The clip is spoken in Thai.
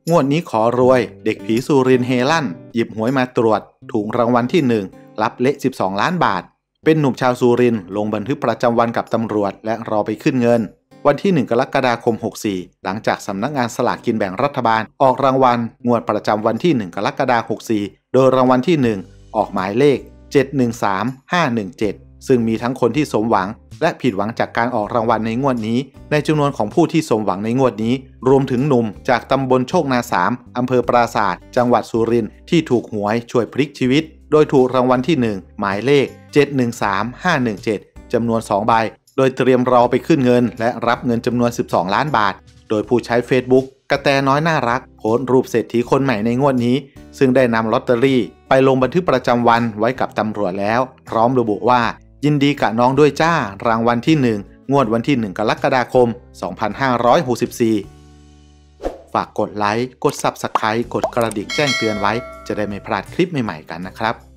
งวดนี้ขอรวยเด็กผีสุรินทร์เฮลั่นหยิบหวยมาตรวจถูกรางวัลที่1รับเละ12 ล้านบาทเป็นหนุ่มชาวสุรินทร์ลงบันทึกประจำวันกับตำรวจและรอไปขึ้นเงินวันที่1 กรกฎาคม 64หลังจากสำนักงานสลากกินแบ่งรัฐบาลออกรางวัลงวดประจำวันที่1 กรกฎาคม 64โดยรางวัลที่1ออกหมายเลข713517ซึ่งมีทั้งคนที่สมหวังและผิดหวังจากการออกรางวัลในงวดนี้ในจำนวนของผู้ที่สมหวังในงวดนี้รวมถึงหนุ่มจากตำบลโชคนา3อำเภอปราสาทจังหวัดสุรินทร์ที่ถูกหวยช่วยพลิกชีวิตโดยถูกรางวัลที่1หมายเลข713517จำนวน2ใบโดยเตรียมรอไปขึ้นเงินและรับเงินจำนวน12 ล้านบาทโดยผู้ใช้ Facebook กระแตน้อยน่ารักโพสต์รูปเศรษฐีคนใหม่ในงวดนี้ซึ่งได้นำลอตเตอรี่ไปลงบันทึกประจำวันไว้กับตำรวจแล้วพร้อมระบุว่ายินดีกับน้องด้วยจ้ารางวัลที่1งวดวันที่1 กรกฎาคม 2564ฝากกดไลค์กด Subscribe กดกระดิ่งแจ้งเตือนไว้จะได้ไม่พลาดคลิปใหม่ๆกันนะครับ